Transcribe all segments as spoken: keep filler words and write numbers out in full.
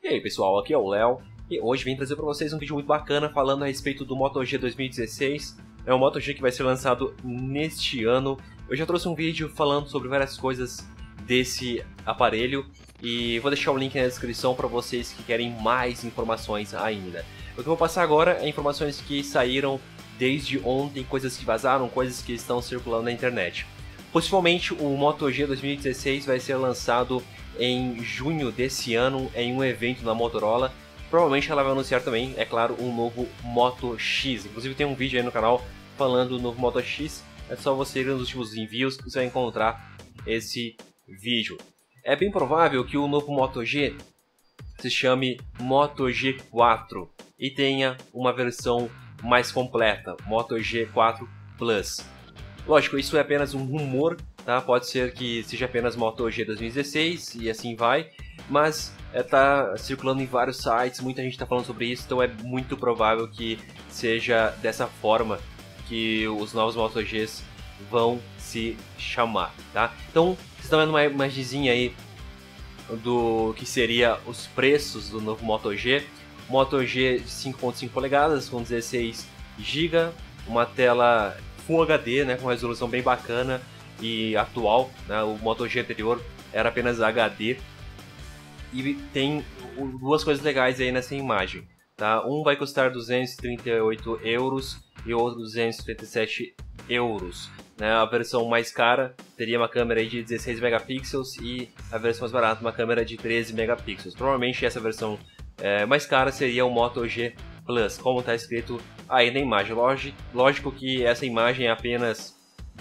E aí pessoal, aqui é o Léo e hoje vim trazer para vocês um vídeo muito bacana falando a respeito do Moto G dois mil e dezesseis. É um Moto G que vai ser lançado neste ano. Eu já trouxe um vídeo falando sobre várias coisas desse aparelho e vou deixar o link na descrição para vocês que querem mais informações ainda. O que eu vou passar agora é informações que saíram desde ontem, coisas que vazaram, coisas que estão circulando na internet. Possivelmente o Moto G dois mil e dezesseis vai ser lançado em junho desse ano em um evento da Motorola. Provavelmente ela vai anunciar também, é claro, um novo Moto X. Inclusive tem um vídeo aí no canal falando do novo Moto X. É só você ir nos últimos envios que você vai encontrar esse vídeo. É bem provável que o novo Moto G se chame Moto G quatro e tenha uma versão mais completa, Moto G quatro Plus. Lógico, isso é apenas um rumor, tá? Pode ser que seja apenas Moto G dois mil e dezesseis e assim vai, mas está é, circulando em vários sites, muita gente está falando sobre isso, então é muito provável que seja dessa forma que os novos Moto Gs vão se chamar, tá? Então, vocês estão vendo uma imagenzinha aí do que seria os preços do novo Moto G. Moto G de cinco ponto cinco polegadas com dezesseis gigas, uma tela Full H D, né, com resolução bem bacana e atual, né? O Moto G anterior era apenas H D. E tem duas coisas legais aí nessa imagem, tá? Um vai custar duzentos e trinta e oito euros e o outro duzentos e trinta e sete euros. Né? A versão mais cara teria uma câmera aí de dezesseis megapixels e a versão mais barata uma câmera de treze megapixels. Provavelmente essa versão é, mais cara seria o Moto G Plus, como está escrito aí na imagem. Lógico, lógico que essa imagem é apenas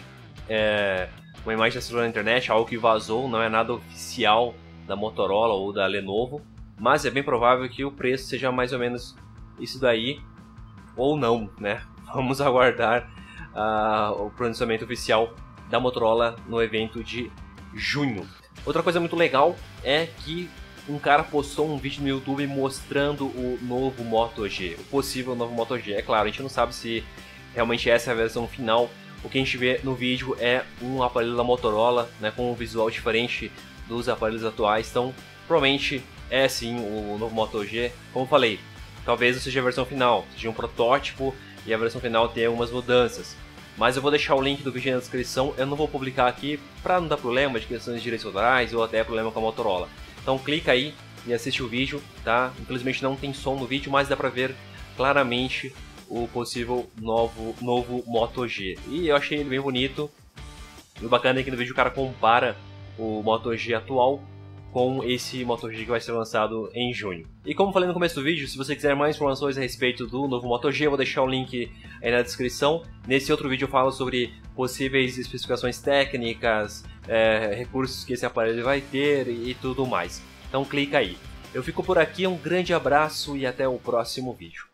é, uma imagem que circulou na internet, algo que vazou, não é nada oficial da Motorola ou da Lenovo, mas é bem provável que o preço seja mais ou menos isso daí, ou não, né? Vamos aguardar uh, o pronunciamento oficial da Motorola no evento de junho. Outra coisa muito legal é que um cara postou um vídeo no YouTube mostrando o novo Moto G, o possível novo Moto G. É claro, a gente não sabe se realmente essa é a versão final. O que a gente vê no vídeo é um aparelho da Motorola, né, com um visual diferente dos aparelhos atuais. Então, provavelmente é sim o novo Moto G. Como eu falei, talvez não seja a versão final, seja um protótipo e a versão final tenha algumas mudanças. Mas eu vou deixar o link do vídeo na descrição. Eu não vou publicar aqui para não dar problema de questões de direitos autorais ou até problema com a Motorola. Então clica aí e assiste o vídeo, tá? Infelizmente não tem som no vídeo, mas dá pra ver claramente o possível novo, novo Moto G. E eu achei ele bem bonito. E o bacana é que no vídeo o cara compara o Moto G atual com esse Moto G que vai ser lançado em junho. E como falei no começo do vídeo, se você quiser mais informações a respeito do novo Moto G, eu vou deixar o link aí na descrição. Nesse outro vídeo eu falo sobre possíveis especificações técnicas, é, recursos que esse aparelho vai ter e, e tudo mais. Então clica aí. Eu fico por aqui, um grande abraço e até o próximo vídeo.